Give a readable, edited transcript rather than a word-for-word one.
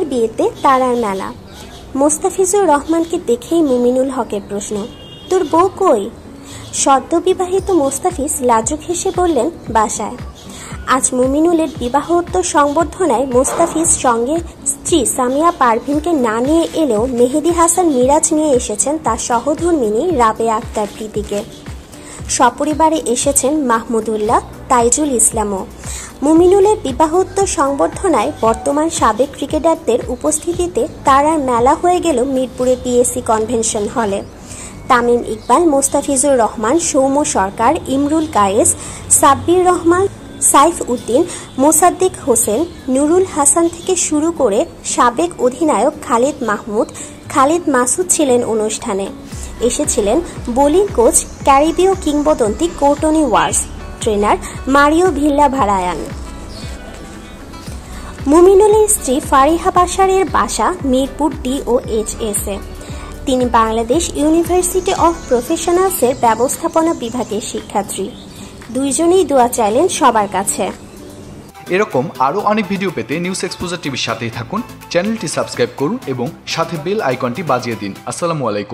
বিয়েতে তারার মেলা। মোস্তাফিজুর রহমানকে দেখেই মুমিনুল হকের প্রশ্ন, তোর বউ কই? সদ্য বিবাহিত মোস্তাফিজ লাজুক হেসে বললেন, বাসায়। আজ মুমিনুলের বিবাহোত্তর সংবর্ধনায় মোস্তাফিজ সঙ্গে স্ত্রী সামিয়া পারভিনকে না নিয়ে এলেও মেহেদী হাসান মিরাজ নিয়ে এসেছেন তার সহধর্মিণী রাবেয়া আক্তার প্রীতিকে। সপরিবারে এসেছেন মাহমুদুল্লাহ, তাইজুল ইসলামও। মুমিনুলের বিবাহোত্তর সংবর্ধনায় বর্তমান সাবেক ক্রিকেটারদের উপস্থিতিতে তারার মেলা হয়ে গেল মিরপুরে পিএসসি কনভেনশন হলে। তামিম ইকবাল, মোস্তাফিজুর রহমান, সৌম্য সরকার, ইমরুল কায়েস, সাব্বির রহমান, সাইফ উদ্দিন, মোসাদ্দেক হোসেন, নুরুল হাসান থেকে শুরু করে সাবেক অধিনায়ক খালিদ মাহমুদ, খালিদ মাসুদ ছিলেন অনুষ্ঠানে। এসেছিলেন বোলিং কোচ ক্যারিবীয় কিংবদন্তি Courtney Walsh, trainer Mario Villavarayan. মুমিনুলের স্ত্রী ফারিহা বাশারের বাসা মিরপুর DOHS-এ। তিনি বাংলাদেশ ইউনিভার্সিটি অফ প্রফেশনালসের ব্যবস্থাপনা বিভাগের শিক্ষার্থী। দুইজনেই দোয়া চাইলেন সবার কাছে। এরকম আরও অনেক ভিডিও পেতে নিউজ এক্সপোজার টিভির সাথেই থাকুন। চ্যানেলটি সাবস্ক্রাইব করুন এবং সাথে বেল আইকনটি বাজিয়ে দিন। আসসালামু আলাইকুম।